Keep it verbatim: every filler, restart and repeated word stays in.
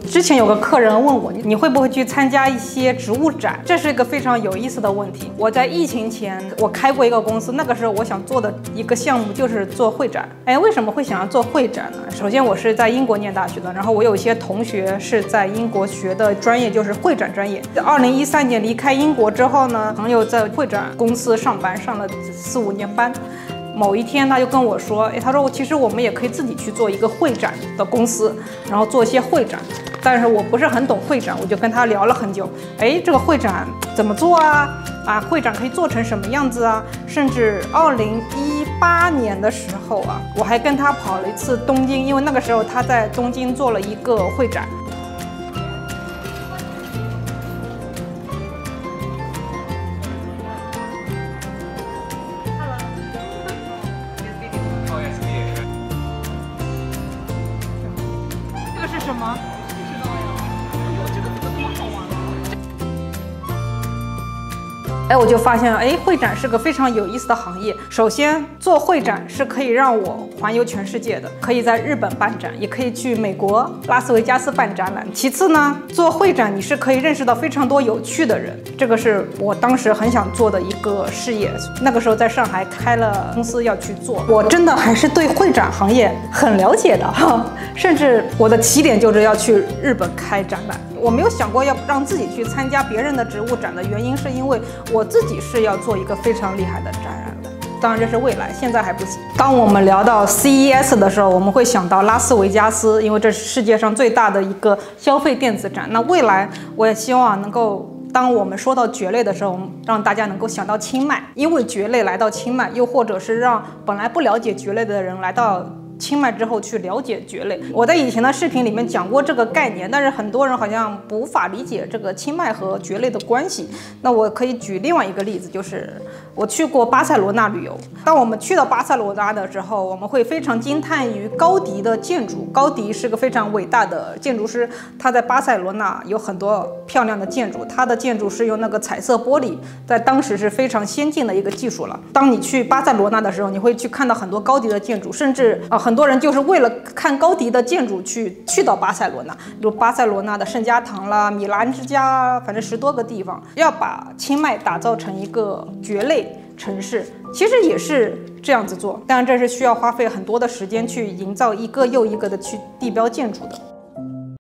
之前有个客人问我，你会不会去参加一些植物展？这是一个非常有意思的问题。我在疫情前，我开过一个公司，那个时候我想做的一个项目就是做会展。哎，为什么会想要做会展呢？首先，我是在英国念大学的，然后我有一些同学是在英国学的专业就是会展专业。二零一三年离开英国之后呢，朋友在会展公司上班，上了四五年班。某一天，他就跟我说：“哎，他说其实我们也可以自己去做一个会展的公司，然后做一些会展。但是我不是很懂会展，我就跟他聊了很久。哎，这个会展怎么做啊？啊，会展可以做成什么样子啊？甚至二零一八年的时候啊，我还跟他跑了一次东京，因为那个时候他在东京做了一个会展。”这个是什么？不知道呀。哎呦，这个怎么好玩啊？哎，我就发现，哎，会展是个非常有意思的行业。首先，做会展是可以让我环游全世界的，可以在日本办展，也可以去美国拉斯维加斯办展览。其次呢，做会展你是可以认识到非常多有趣的人，这个是我当时很想做的一个事业。那个时候在上海开了公司要去做，我真的还是对会展行业很了解的哈，甚至我的起点就是要去日本开展览。我没有想过要让自己去参加别人的植物展的原因，是因为我自己是要做一个非常厉害的展览的。当然这是未来，现在还不行。当我们聊到 C E S 的时候，我们会想到拉斯维加斯，因为这是世界上最大的一个消费电子展。那未来我也希望能够，当我们说到蕨类的时候，让大家能够想到清迈，因为蕨类来到清迈，又或者是让本来不了解蕨类的人来到清迈之后去了解蕨类。我在以前的视频里面讲过这个概念，但是很多人好像无法理解这个清迈和蕨类的关系。那我可以举另外一个例子，就是我去过巴塞罗那旅游。当我们去到巴塞罗那的时候，我们会非常惊叹于高迪的建筑。高迪是个非常伟大的建筑师，他在巴塞罗那有很多漂亮的建筑。他的建筑是用那个彩色玻璃，在当时是非常先进的一个技术了。当你去巴塞罗那的时候，你会去看到很多高迪的建筑，甚至啊。很多人就是为了看高迪的建筑去去到巴塞罗那，比如巴塞罗那的圣家堂啦、米兰之家，反正十多个地方，要把清迈打造成一个蕨类城市，其实也是这样子做。当然，这是需要花费很多的时间去营造一个又一个的去地标建筑的。